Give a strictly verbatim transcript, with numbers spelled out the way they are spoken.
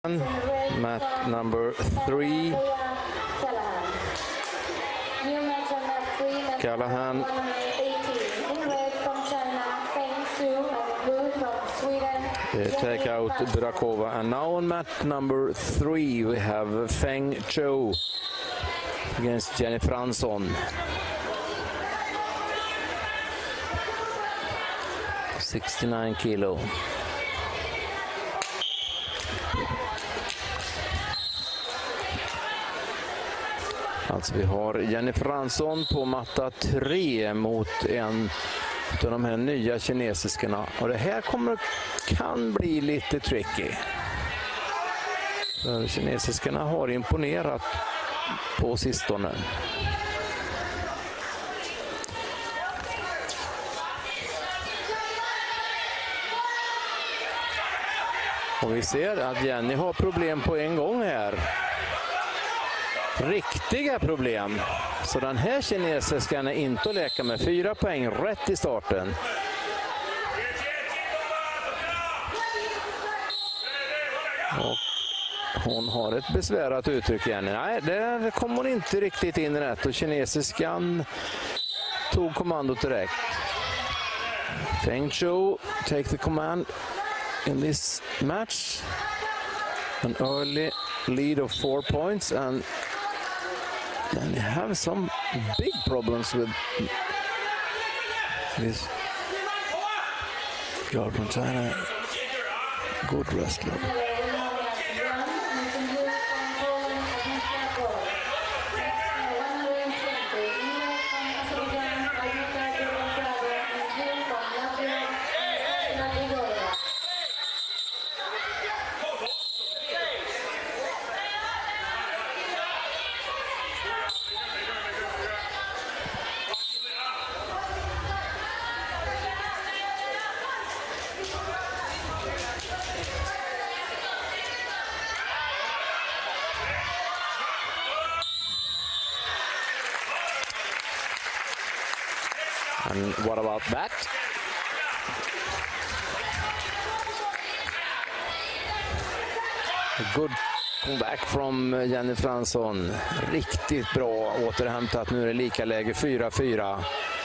Mat number three. Callahan. They take out Burakova. And now on mat number three we have Feng Zhou against Jenny Fransson. sixty-nine kilo. Alltså vi har Jenny Fransson på matta tre mot en av de här nya kinesiskarna. Och det här kommer, kan bli lite tricky. För kinesiskarna har imponerat på sistone. Och vi ser att Jenny har problem på en gång här. Riktiga problem. Så den här kinesiskan är inte att leka med. Fyra poäng rätt i starten. Och hon har ett besvärat uttryck igen. Nej, det kommer hon inte riktigt in rätt. Och kinesiskan tog kommandot direkt. Feng Zhou take the command in this match. An early lead of four points, and and they have some big problems with this girl from China. Good wrestler. And what about that? A good comeback from Jenny Fransson. Riktigt bra återhämtat. Nu är det lika läge fyra fyra.